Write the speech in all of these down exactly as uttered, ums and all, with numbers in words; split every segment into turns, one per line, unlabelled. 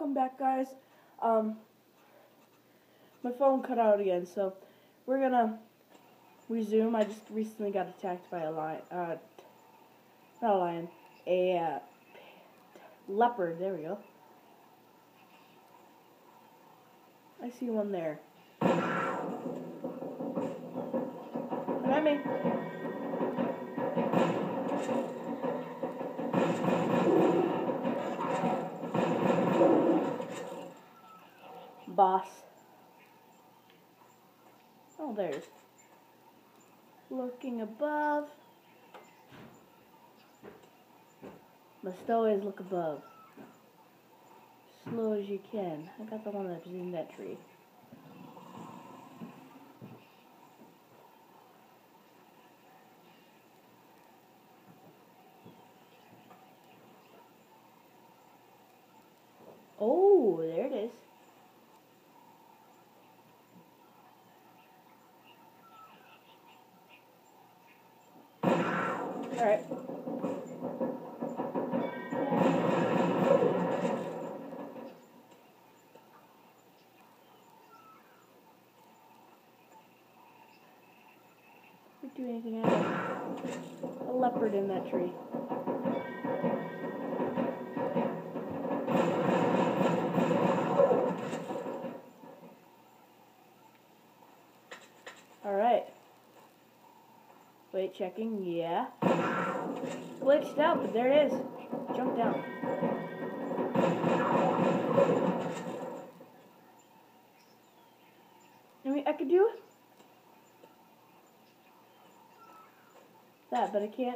welcome back, guys. Um, my phone cut out again, so we're gonna resume. I just recently got attacked by a lion, uh, not a lion, a uh, leopard. There we go. I see one there. Come at me. Boss. Oh, there's. Looking above. Must always look above. Slow as you can. I got the one that was in that tree. Oh, there it is. Alright. Can't do anything else. A leopard in that tree. Alright. Wait, checking. Yeah. Glitched out, but there it is. Jump down. I mean, I could do that, but I can't.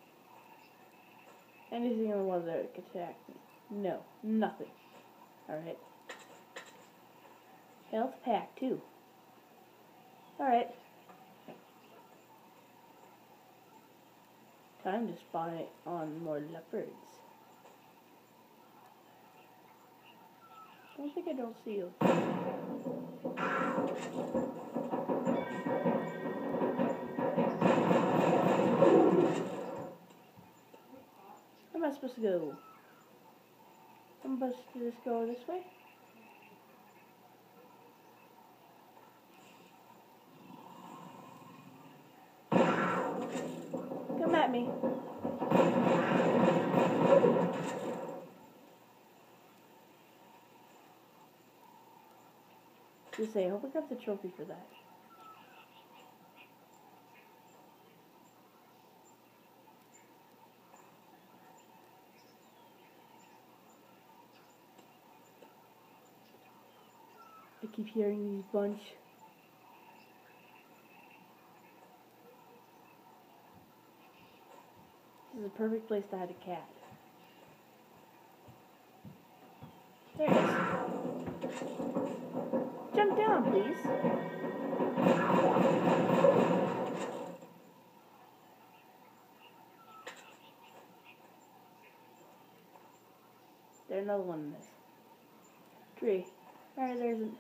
Anything in the water that could attack me. No, nothing. Alright. Health pack, too. Alright. Time to spy on more leopards. Don't think I don't see you. Where am I supposed to go? I'm supposed to just go this way? Come at me. Just say, I hope I got the trophy for that. I keep hearing these bunch. This is a perfect place to hide a cat. There it is. Jump down, please. There's another one in this tree. Alright, there's an.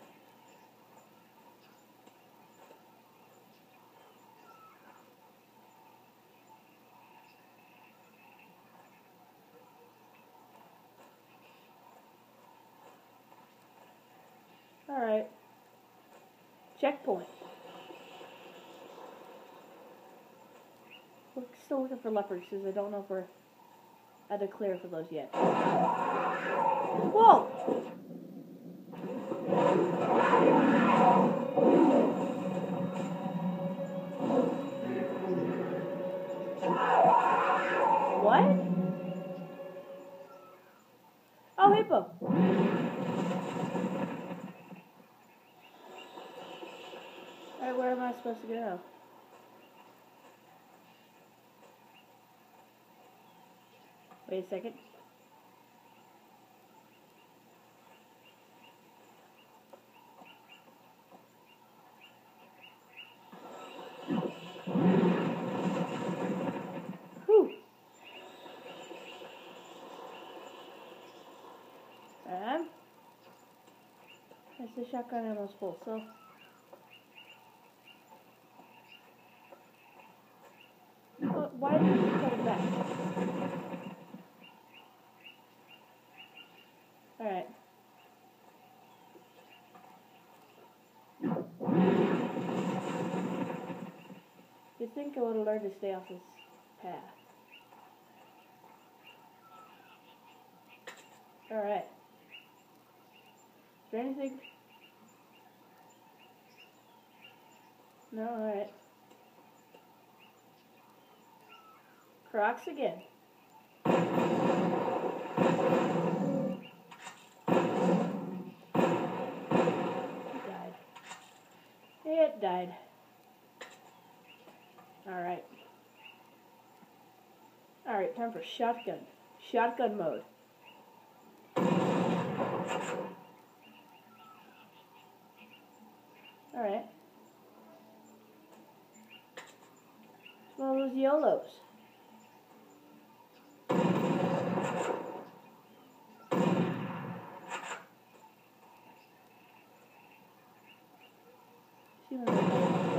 Alright. Checkpoint. We're still looking for leopards because I don't know if we're at a clear for those yet. Whoa! What? Oh, hippo. Alright, where am I supposed to go? Wait a second. Whew. Um, that's the shotgun ammo's full, so. Why did you cut it back? Alright. think I would have learned to stay off this path. Alright. Is there anything? No, alright. Crocs again. It died. It died. Alright. Alright, time for shotgun. Shotgun mode. Alright. It's one of those YOLOs. See what I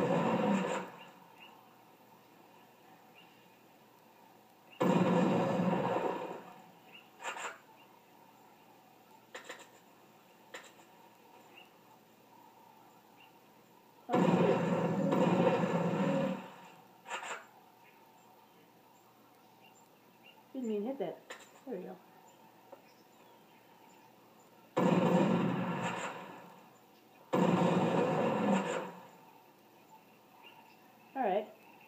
Didn't even hit that. There we go. Alright.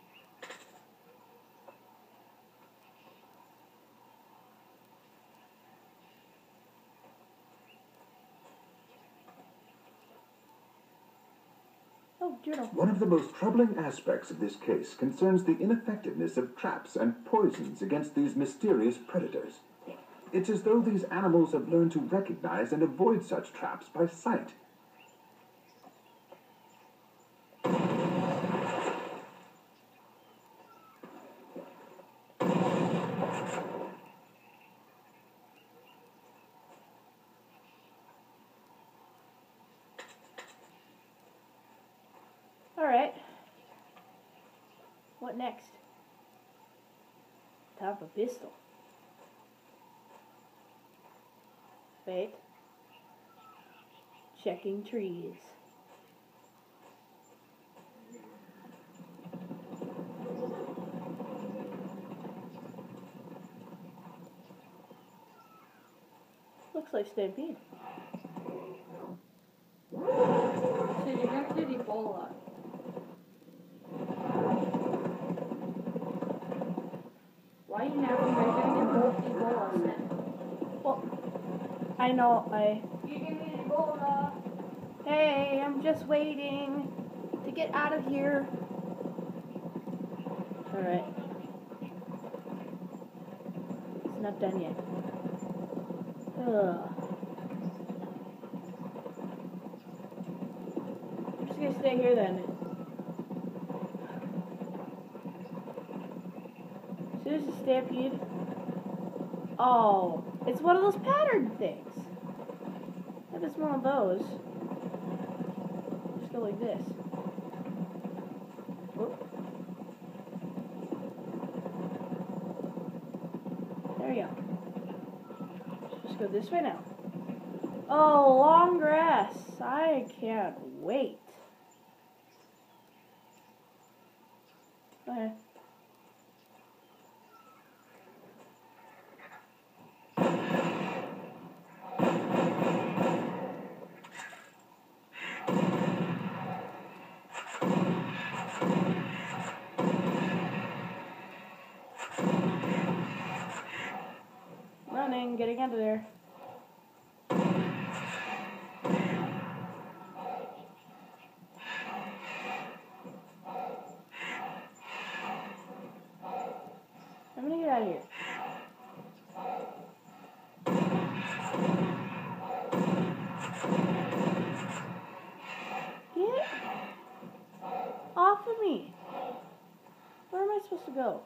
Oh, journal.
One of the most troubling aspects of this case concerns the ineffectiveness of traps and poisons against these mysterious predators. It's as though these animals have learned to recognize and avoid such traps by sight.
Alright. What next? Time for pistol. Wait. Checking trees. Looks like Stampede.
So you're gonna get Ebola. Why are you napping? You're gonna get Ebola then.
Well, I know, I...
You're gonna get Ebola.
Hey, I'm just waiting to get out of here. Alright. It's not done yet. Ugh. I'm just gonna stay here then. So there's a stampede. Oh, it's one of those pattern things. If it's one of those, just go like this. Whoop. There we go. Just go this way now. Oh, long grass. I can't wait. Okay. Running, getting out of there. I'm gonna get out of here. Get off of me. Where am I supposed to go?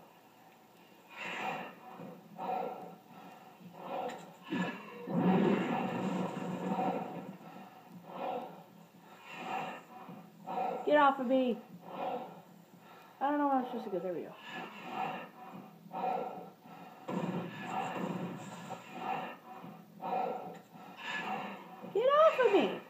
Get off of me. I don't know where I'm supposed to go. There we go. Get off of me.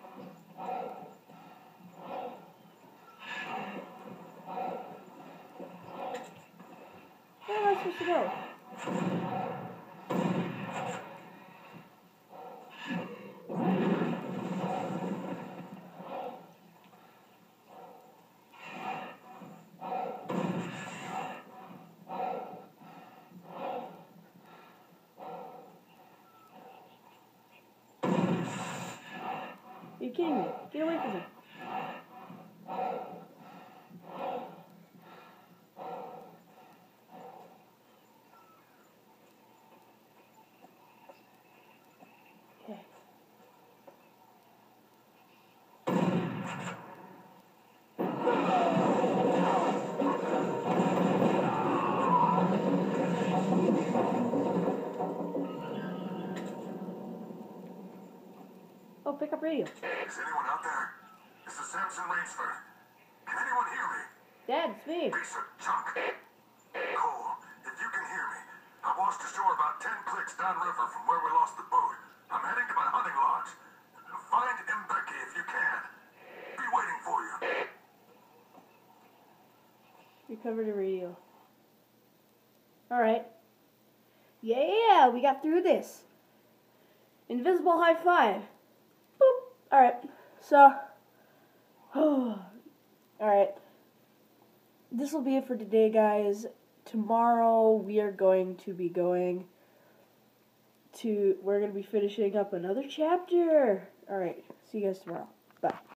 you kidding me? Get away from me. Okay. Oh, pick up radio.
Is anyone out there? This is Samson Rainsford. Can anyone hear me?
Dad, it's me.
Piece of junk. Cole, if you can hear me, I washed ashore about ten clicks downriver from where we lost the boat. I'm heading to my hunting lodge. Find Mbeki if you can. Be waiting for you.
Recover the radio. Alright. Yeah, we got through this. Invisible high five. Boop. Alright. So. Alright. This will be it for today, guys. Tomorrow we are going to be going to, we're going to be finishing up another chapter. Alright. See you guys tomorrow. Bye.